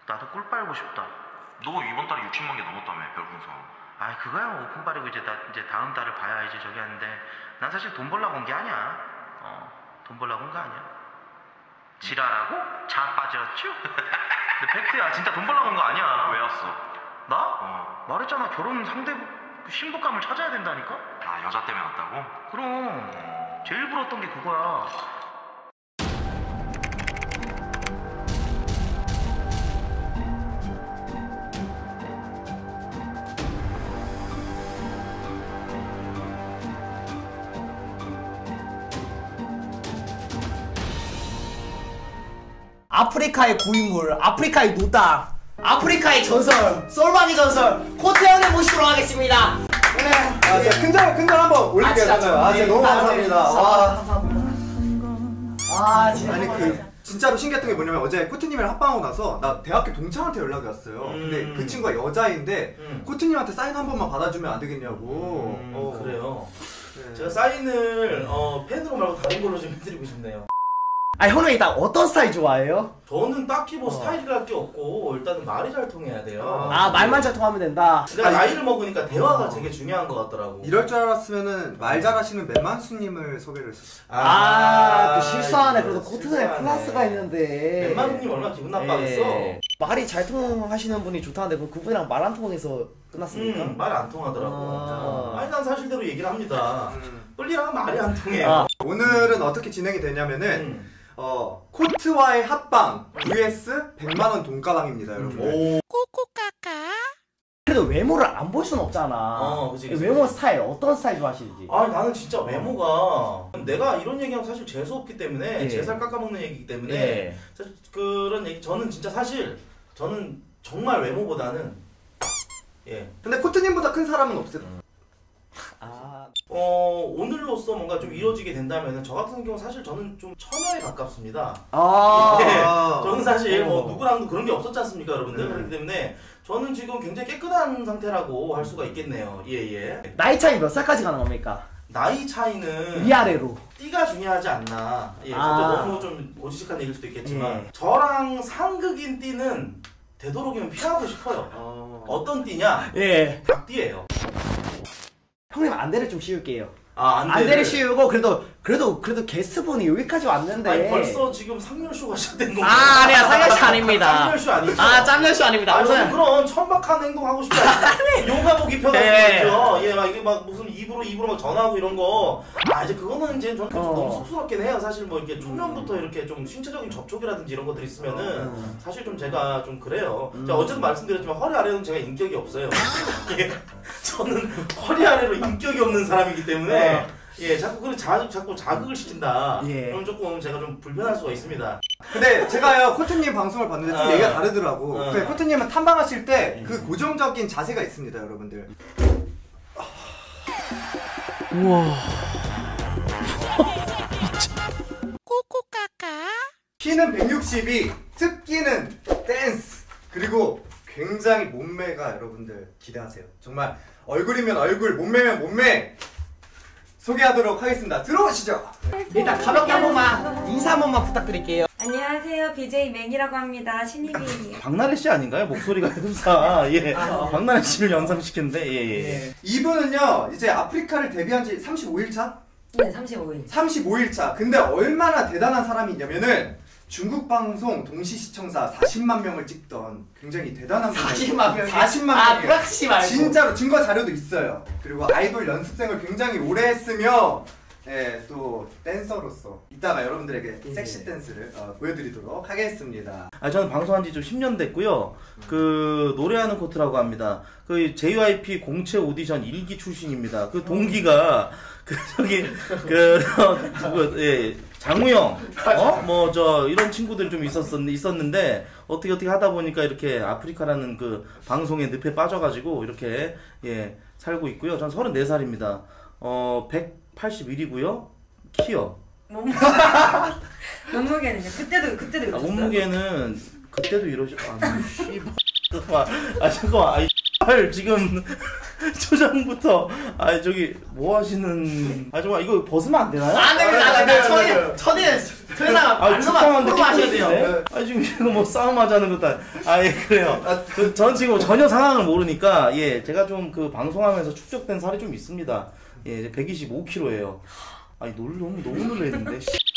나도 꿀 빨고 싶다. 너 이번 달에 60만 개 넘었다며, 별풍선. 아이 그거야 오픈 빨이고 이제 다음 달을 봐야지 저기 하는데 난 사실 돈 벌려고 온 게 아니야. 돈 벌려고 온 거 아니야. 지랄하고 자빠졌죠? 근데 팩트야. 진짜 돈 벌려고 온 거 아니야. 왜 왔어? 나? 말했잖아. 결혼 상대 신부감을 찾아야 된다니까? 아, 여자 때문에 왔다고? 그럼 제일 부러웠던 게 그거야. 아프리카의 고인물, 아프리카의 노땅, 아프리카의 전설, 솔방의 전설 코트 형을 모시도록 하겠습니다. 네. 진짜 큰절 한번 올릴게요. 진짜 너무 감사합니다. 와. 진짜 아니 진짜로 신기했던 게 뭐냐면 어제 코트님이랑 합방하고 나서 나 대학교 동창한테 연락이 왔어요. 근데 그 친구가 여자인데 코트님한테 사인 한 번만 받아주면 안 되겠냐고. 그래요. 네. 제가 사인을 펜으로 말고 다른 걸로 좀 해드리고 싶네요. 형은 일단 어떤 스타일 좋아해요? 저는 딱히 뭐 스타일이랄 게 없고 일단은 말이 잘 통해야 돼요. 말만 잘 통하면 된다. 내가 나이를 먹으니까 대화가 되게 중요한 것 같더라고. 이럴 줄 알았으면은 말 잘하시는 맨만수님을 소개를 했었어. 또 실수하네. 그래도 코트에 클래스가 있는데. 맨만수님 얼마나 기분 나빠겠어. 말이 잘 통하시는 분이 좋다는데 그분이랑 말 안 통해서 끝났습니까? 말 안 통하더라고. 아니 난 사실대로 얘기를 합니다. 뿔리랑은 말이 안 통해요. 오늘은 어떻게 진행이 되냐면은 코트와의 합방 vs 100만원 돈가방입니다, 여러분. 그래도 외모를 안 볼 순 없잖아. 그치. 외모 스타일 어떤 스타일 좋아하시는지. 나는 진짜 외모가 내가 이런 얘기하면 사실 재수 없기 때문에 제 살 깎아먹는 얘기이기 때문에 사실 그런 얘기 저는 진짜 사실 저는 정말 외모보다는 근데 코트님보다 큰 사람은 없어요. 오늘로써 뭔가 좀 이루어지게 된다면 저 같은 경우 사실 저는 좀 처녀에 가깝습니다. 저는 사실 뭐 누구랑도 그런 게 없었지 않습니까, 여러분들? 그렇기 때문에 저는 지금 굉장히 깨끗한 상태라고 할 수가 있겠네요. 나이 차이 몇 살까지 가는 겁니까? 나이 차이는 위아래로. 띠가 중요하지 않나. 너무 좀 고지식한 얘기일 수도 있겠지만 저랑 상극인 띠는 되도록이면 피하고 싶어요. 어떤 띠냐? 닭띠예요. 형님 안대를 좀 씌울게요. 안대를 안대를 씌우고 그래도 게스트분이 여기까지 왔는데. 아니 벌써 지금 상렬쇼가 시작된 건가요? 아니야, 상렬쇼 아닙니다. 상렬쇼 아니죠? 짱렬쇼 아닙니다. 저는 그런 천박한 행동 하고 싶지 않아요. 요가복 입혀가지고 이게 막 무슨 입으로 막 전하고 이런 거. 이제 그거는 이제 저는 좀 너무 쑥스럽긴 해요. 사실 뭐 이렇게 초면부터 이렇게 좀 신체적인 접촉이라든지 이런 것들 있으면은 사실 좀 제가 좀 그래요. 제가 어제도 말씀드렸지만 허리 아래는 제가 인격이 없어요. 저는 허리 아래로 인격이 없는 사람이기 때문에 자꾸 자극을 시킨다. 그럼 조금 제가 좀 불편할 수가 있습니다. 근데 제가요 코트님 방송을 봤는데 좀 얘기가 다르더라고. 코트님은 탐방하실 때 그 고정적인 자세가 있습니다, 여러분들. 우와. 키는 162, 특기는 댄스, 그리고 굉장히 몸매가 여러분들 기대하세요. 정말 얼굴이면 얼굴, 몸매면 몸매 소개하도록 하겠습니다. 들어오시죠. 일단 가볍게 한 번만 인사 한 번만 부탁드릴게요. 안녕하세요. BJ 맹이라고 합니다. 신입이에요. 박나래 씨 아닌가요? 목소리가 흡사. 박나래 씨를 연상시켰는데 이분은요 이제 아프리카를 데뷔한 지 35일차? 네, 35일. 35일차. 근데 얼마나 대단한 사람이 있냐면은 중국 방송 동시 시청자 40만 명을 찍던 굉장히 대단한 40만 명? 40만 명. 프락시 말고. 진짜로 증거 자료도 있어요. 그리고 아이돌 연습생을 굉장히 오래 했으며 또 댄서로서 이따가 여러분들에게 섹시 댄스를 보여드리도록 하겠습니다. 저는 방송한 지 좀 10년 됐고요. 그 노래하는 코트라고 합니다. 그 JYP 공채 오디션 1기 출신입니다. 그 동기가 장우영 이런 친구들이 좀 있었는데 어떻게 하다 보니까 이렇게 아프리카라는 그 방송에 늪에 빠져가지고 이렇게 살고 있고요. 전 34살입니다. 181이고요. 키요. 몸무게는요? 그때도 이러셨어요? 몸무게는 그때도 이러시. 잠깐만. 지금 초장부터 저기 뭐 하시는 정말 이거 벗으면 안 되나요? 안 됩니다. 천이나 말로만 프로 하셔야 돼요. 지금 이거 뭐 싸움 하자는 것도 예 그래요. 전 지금 전혀 상황을 모르니까 제가 좀 그 방송하면서 축적된 살이 좀 있습니다. 125kg예요. 너무 놀랬는데.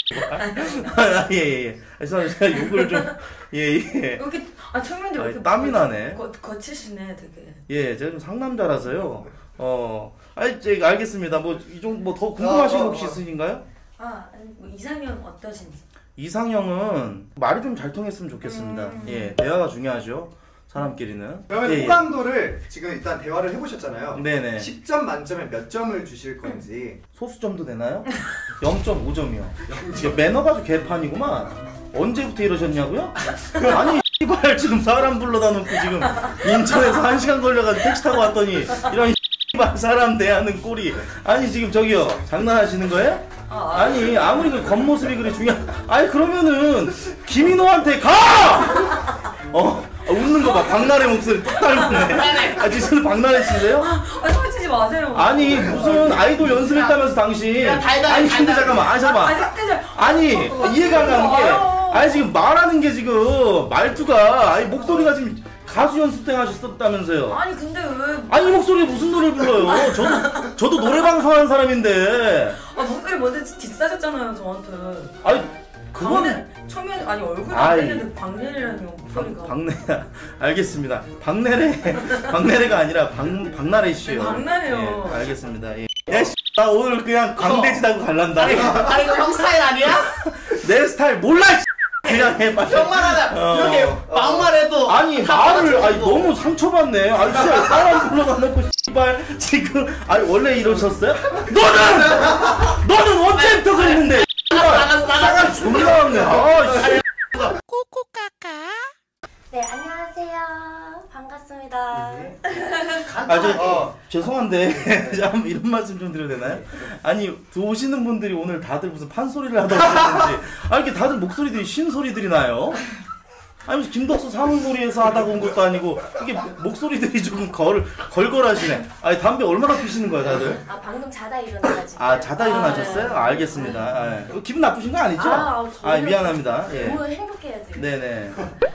그래서 제가 욕을 좀 이렇게 청년들 이렇게 땀이 나네. 거치시네 되게. 제가 좀 상남자라서요. 제가 알겠습니다. 뭐 이 정도 뭐 더 궁금하신 거 혹시 있으신가요? 뭐 이상형 어떠신지. 이상형은 말이 좀 잘 통했으면 좋겠습니다. 대화가 중요하죠. 사람끼리는. 그러면 호감도를 지금 일단 대화를 해보셨잖아요. 네네. 10점 만점에 몇 점을 주실 건지. 소수점도 되나요? 0.5점이요. 매너가 아주 개판이구만. 언제부터 이러셨냐고요? 아니 씨발 지금 사람 불러다 놓고 지금 인천에서 1시간 걸려가지고 택시 타고 왔더니 이런 씨발 사람 대하는 꼴이. 아니 지금 저기요 장난하시는 거예요? 아니 아무리 그 겉모습이 그래 그러면은 김인호한테 가! 웃는 거 봐. 박나래 목소리 똑 닮았네. 진짜 박나래 씨세요? 소리치지 마세요. 아니 무슨 아이돌 연습했다면서 당신. 아니 근데 잠깐만. 아니 이해가 안 가는 게 지금 말하는 게 지금 말투가 목소리가 지금 가수 연습생 하셨다면서요. 아니 근데 왜? 이 목소리에 무슨 노래를 불러요? 저도 노래 방송하는 사람인데. 목소리 먼저 뒷사셨잖아요 저한테. 그거는 처음에 얼굴 안 되는데 박내래라며 목소리가. 알겠습니다. 박내래가 아니라 박나래 씨요. 박나래요. 알겠습니다. 나 오늘 그냥 광대지다고 갈란다. 이거 형 스타일 아니야? 내 스타일 몰라. 그냥 해 빨리. 형만 하자. 이렇게 막말 해도. 말을 너무 상처받네. 진짜 사람 불러다 놓고 씨발 지금 원래 이러셨어요? 너는 언제부터 그랬는데? 나가 존나 없네. 네, 안녕하세요. 반갑습니다. 죄송한데 이런 말씀 좀 드려도 되나요? 오시는 분들이 오늘 다들 무슨 판소리를 하다 오셨는지 이렇게 다들 목소리들이 쉰 소리들이 나요. 무슨 김덕수 사물놀이에서 하다가 온 것도 아니고 이게 목소리들이 조금 걸걸하시네. 담배 얼마나 피시는 거야 다들? 방금 자다 일어나가지고. 자다 일어나셨어요? 알겠습니다. 기분 나쁘신 거 아니죠? 미안합니다. 너무 행복해야지. 네네.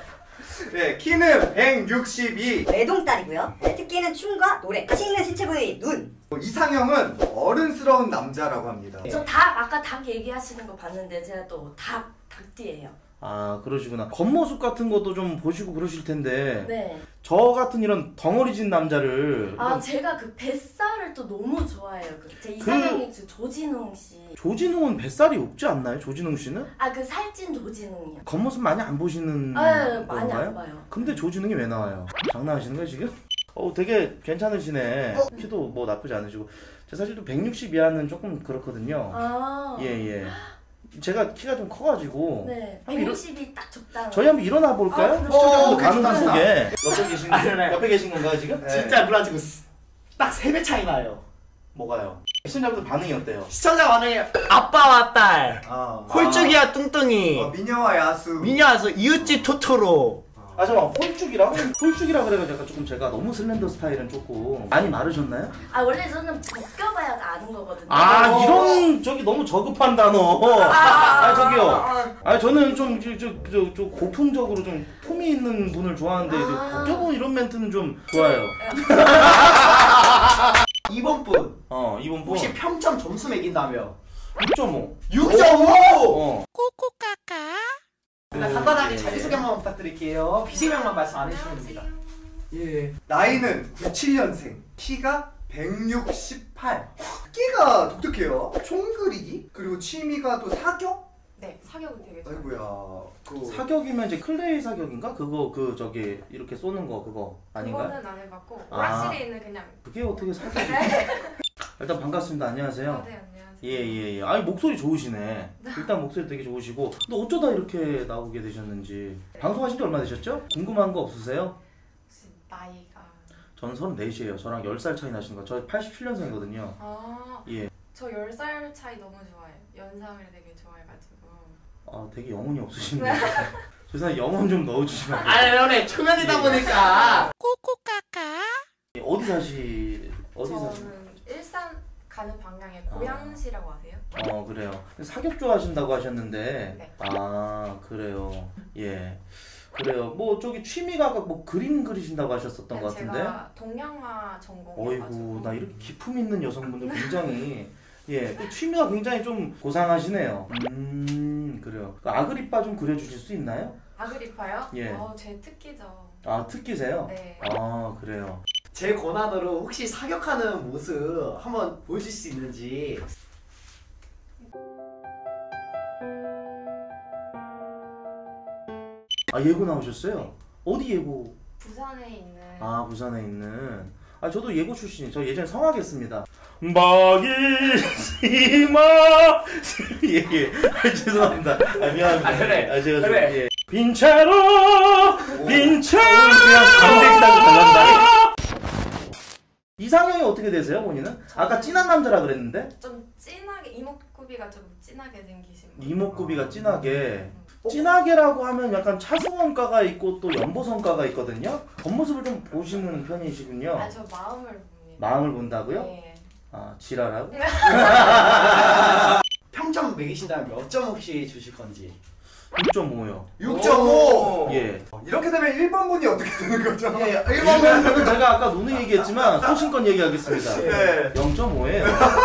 키는 162. 외동딸이고요. 특기는 춤과 노래. 맛있는 신체 부위 눈. 이상형은 어른스러운 남자라고 합니다. 저 아까 닭 얘기하시는 거 봤는데 제가 또 닭띠예요. 그러시구나. 겉모습 같은 것도 좀 보시고 그러실 텐데. 네. 저 같은 이런 덩어리진 남자를. 제가 그 뱃살을 또 너무 좋아해요. 제 이상형이 조진웅 씨. 조진웅은 뱃살이 없지 않나요? 조진웅 씨는? 그 살찐 조진웅이요. 겉모습 많이 안 보시는 많이 건가요? 안 봐요. 근데 조진웅이 왜 나와요? 장난하시는 거예요 지금? 되게 괜찮으시네. 키도 뭐 나쁘지 않으시고. 제 사실 또 160 이하는 조금 그렇거든요. 제가 키가 좀 커가지고. 네. 160이 딱 적당해요. 저희 한번 일어나 볼까요? 시청자분들 가는 속에. 옆에 계신 건가요 지금? 진짜 몰라지고 딱 3배 차이 나요. 뭐가요? 시청자분들 반응이 어때요? 시청자 반응이 아빠와 딸, 홀쭉이와 뚱뚱이, 미녀와 야수, 미녀와서 이웃집 토토로. 잠깐만, 홀쭉이라 그래가지고 약간 조금 제가 너무 슬렌더 스타일은 조금 많이 마르셨나요? 원래 저는 벗겨봐야 아는 거거든요. 이런 저기 너무 저급한 단어. 저기요. 저는 좀 고풍적으로 좀 품이 있는 분을 좋아하는데 벗겨본 이런 멘트는 좀 좋아요. 이번 분. 이번 분. 혹시 평점 점수 매긴다며? 6.5. 6.5. 꼬꼬까까. 간단하게 자기소개 한번 부탁드릴게요. 비제명만 말씀 안 해주시면 됩니다. 나이는 97년생. 키가 168. 끼가 독특해요. 총 그리기. 그리고 취미가 또 사격? 네, 사격은 되게 좋아요. 아이고야. 사격이면 이제 클레이 사격인가? 그거 저기 이렇게 쏘는 거 그거 아닌가요? 그거는 안 해봤고 오락실에 있는 그냥. 그게 어떻게 사격이? 일단 반갑습니다. 안녕하세요. 네, 안녕하세요. 예. 목소리 좋으시네. 일단 목소리 되게 좋으시고. 근데 어쩌다 이렇게 나오게 되셨는지. 방송하신 지 얼마 되셨죠? 궁금한 거 없으세요? 혹시 나이가? 저는 34이에요. 저랑 10살 차이 나시는 거. 저 87년생이거든요. 저 10살 차이 너무 좋아해요. 연상을 되게 좋아해가지고. 되게 영혼이 없으시네요. 죄송해요. 영혼 좀 넣어주시면 안 돼요? 아니, 초면이다 보니까. 꼬꼬까까. 어디 사서 저는 일산 가는 방향에 고양시라고 아세요? 그래요. 사격 좋아하신다고 하셨는데 네. 아 그래요. 예. 그래요. 뭐 저기 취미가 뭐 그림 그리신다고 하셨었던 것 같은데. 제가 동양화 전공이어가지고. 어이구 나 이렇게 기품 있는 여성분들 굉장히 예, 그 취미가 굉장히 좀 고상하시네요. 그래요. 그 아그리파 좀 그려주실 수 있나요? 아그리파요? 예. 제 특기죠. 아 특기세요? 네. 아 그래요. 제 권한으로 혹시 사격하는 모습 한번 보여줄 수 있는지. 아 예고 나오셨어요? 어디 예고? 부산에 있는. 아 부산에 있는. 아 저도 예고 출신이. 저 예전에 성악했습니다. 마기시마. 예예. 죄송합니다. 미안합니다. 그래. 제가 그래. 좀 예. 빈차로 빈차로 그냥 강대시라고 달란다. 이상형이 어떻게 되세요 본인은? 아까 진한 남자라 그랬는데? 좀 진하게 이목구비가 좀 진하게 생기신 분. 이목구비가 진하게. 진하게라고 하면 약간 차승원가가 있고 또 연보성가가 있거든요. 겉모습을 좀 보시는 편이시군요. 저 마음을 봅니다. 마음을 본다고요? 네. 아 지랄하고? 평점 매기신다면 몇 점 혹시 주실 건지. 6.5요. 6.5. 예. 이렇게 되면 1번 분이 어떻게 되는 거죠? 예, 1번은 제가 아까 누누이 얘기했지만 소신껏 얘기하겠습니다. 네. 0.5예요.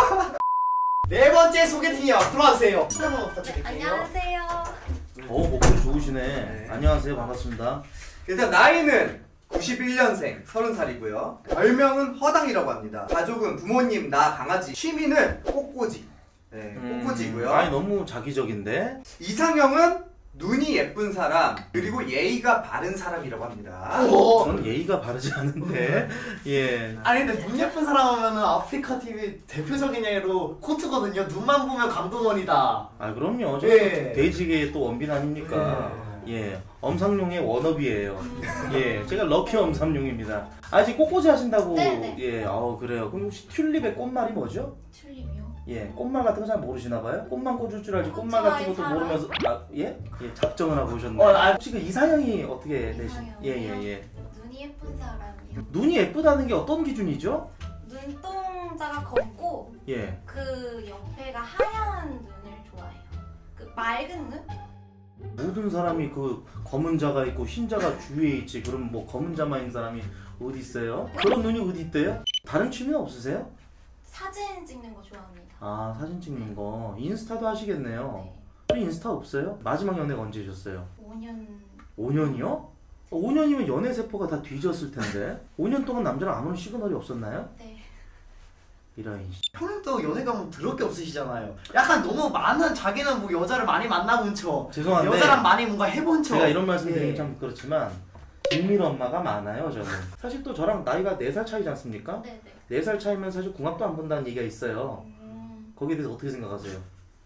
네 번째 소개팅이요. 들어와주세요. 한번 부탁드릴게요. 안녕하세요. 목소리 좋으시네. 네. 안녕하세요. 반갑습니다. 일단 나이는 91년생 30살이고요. 별명은 허당이라고 합니다. 가족은 부모님, 나, 강아지. 취미는 꽃꽂이. 네, 꽃꽂이고요. 아니 너무 자기적인데. 이상형은 눈이 예쁜 사람 그리고 예의가 바른 사람이라고 합니다. 저는 예의가 바르지 않은데. 예. 아니 근데 눈 예쁜 사람 하면은 아프리카 TV 대표적인 예로 코트거든요. 눈만 보면 감동원이다. 아 그럼요. 저 예. 돼지계의 또 원빈 아닙니까? 예. 엄상룡의 워너비예요. 예. 제가 럭키 엄삼룡입니다. 아직 꽃꽂이 하신다고. 네네. 예. 그래요. 그럼 혹시 튤립의 꽃말이 뭐죠? 튤립이요? 예, 꽃말 같은 거 잘 모르시나 봐요? 꽃만 꽂을 줄 알지 꽃말 같은 것도 모르면서 예? 예, 작정을 하고 오셨네. 혹시 그 이상형이 어떻게 되시? 이상형이요? 예. 눈이 예쁜 사람이요. 눈이 예쁘다는 게 어떤 기준이죠? 눈동자가 검고 예. 그 옆에가 하얀 눈을 좋아해요. 그 맑은 눈? 모든 사람이 그 검은 자가 있고 흰 자가 주위에 있지. 그럼 뭐 검은 자만 있는 사람이 어디 있어요? 그런 눈이 어디 있대요? 다른 취미는 없으세요? 사진 찍는 거 좋아합니다. 아, 사진 찍는 거. 인스타도 하시겠네요. 네. 왜 인스타 없어요? 마지막 연애가 언제셨어요? 5년. 5년이요? 5년이면 연애 세포가 다 뒤졌을 텐데. 5년 동안 남자랑 아무런 시그널이 없었나요? 네. 이라인. 형님도 연애감 더럽게 없으시잖아요. 약간 너무 많은 자기는 뭐 여자를 많이 만나본 척, 죄송한데 여자랑 많이 뭔가 해본 척. 제가 이런 말씀 드리면 예. 참 그렇지만 비밀 엄마가 많아요 저는. 사실 또 저랑 나이가 4살 차이지 않습니까? 네네. 4살 차이면 사실 궁합도 안 본다는 얘기가 있어요. 거기에 대해서 어떻게 생각하세요?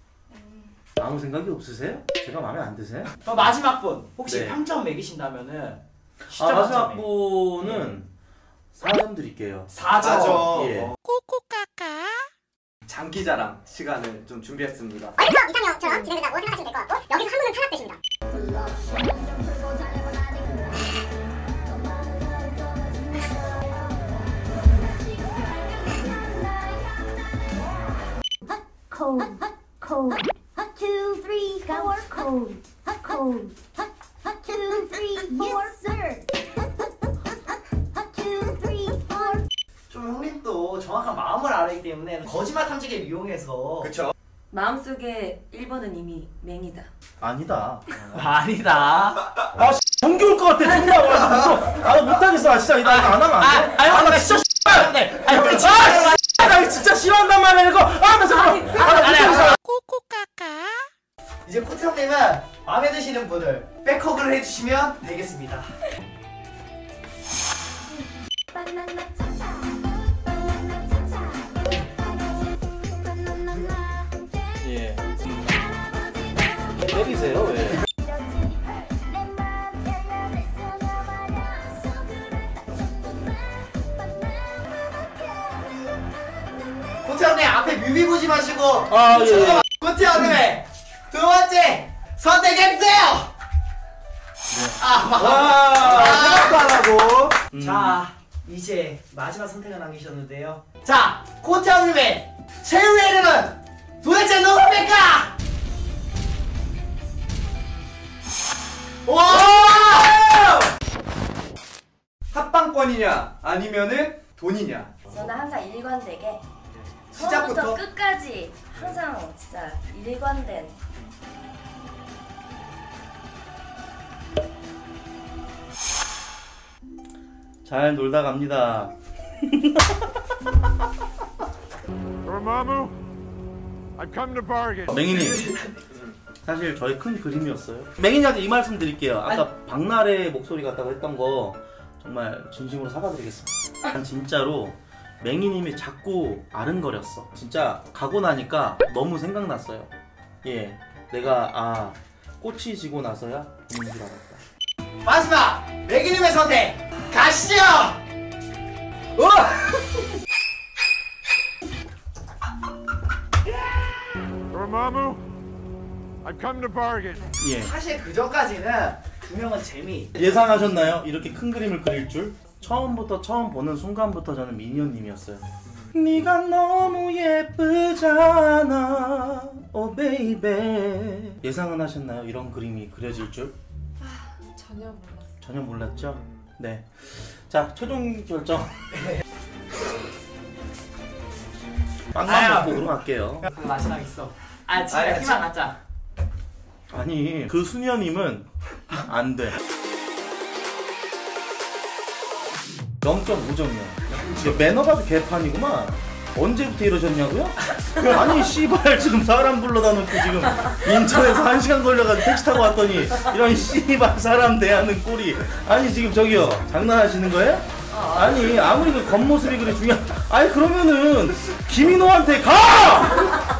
아무 생각이 없으세요? 제가 마음에 안 드세요? 마지막 분 혹시 네. 평점 매기신다면은 마지막 분은 4점 드릴게요. 4점. 예. 장기자랑 시간을 좀 준비했습니다. 얼굴 이상형처럼 진행된다고 생각하시면 될 것 같고 여기서 한 분은 탈락되십니다. Code, code, 2, 3, 4, code, code, 2, 3, 4, sir. 2, 3, 4. 좀 형님도 정확한 마음을 알기 때문에 거짓말 탐지기를 이용해서. 그쵸? 마음속에 1번은 이미 맹이다. 아니다. 아니다. 전기 올 것 같아. 정말 나 못하겠어. 진짜 이거 안 하면 안 돼. 형, 나 진짜 싫어하는데. 형님 나 진짜 싫어한단 말이야 이거. 나 잠깐. 이제 코트 형님은 마음에 드시는 분을 백허그를 해주시면 되겠습니다. 예. 때리세요 왜? 코트 형님 앞에 뮤비 보지 마시고. 예. 코트 형님의 두 번째 선택해주세요. 생각도 안 하고. 자, 이제 마지막 선택을 남기셨는데요. 자, 코태형님의 최후의 이름은 도대체 누굽니까? 와! 합방권이냐 아니면은 돈이냐. 저는 항상 일관되게 시작부터? 처음부터 끝까지 항상 진짜 일관된. 잘 놀다 갑니다. Dormammu, I've come to bargain. 맹이님, 사실 저의 큰 그림이었어요. 맹이님한테 이 말씀 드릴게요. 아까 박나래 목소리 같다고 했던 거 정말 진심으로 사과드리겠습니다. 난 진짜로 맹이님이 자꾸 아른거렸어. 진짜 가고 나니까 너무 생각났어요. 예, 내가 꽃이 지고 나서야 보는 줄 알았다. 마지막 매기님의 선택 가시죠. Dormammu, I've come to bargain. 예. 사실 그 전까지는 분명한 재미. 예상하셨나요? 이렇게 큰 그림을 그릴 줄? 처음 보는 순간부터 저는 미니언님이었어요. 네가 너무 예쁘잖아, 오 베이베. 예상은 하셨나요? 이런 그림이 그려질 줄? 전혀 몰랐어요. 전혀 몰랐죠? 네. 자, 최종 결정. 빵만 먹고 그럼 갈게요. 그 마지막 있어. 진짜 아니, 희망 갖자. 아니, 그 수녀님은 안 돼. 0.5점이야. 매너가 개판이구만. 언제부터 이러셨냐고요? 아니 씨발 지금 사람 불러다 놓고 지금 인천에서 1시간 걸려가지고 택시 타고 왔더니 이런 씨발 사람 대하는 꼴이. 아니 지금 저기요 장난하시는 거예요? 아니 아무리 그 겉모습이 그리 중요한. 아니 그러면은 김인호한테 가!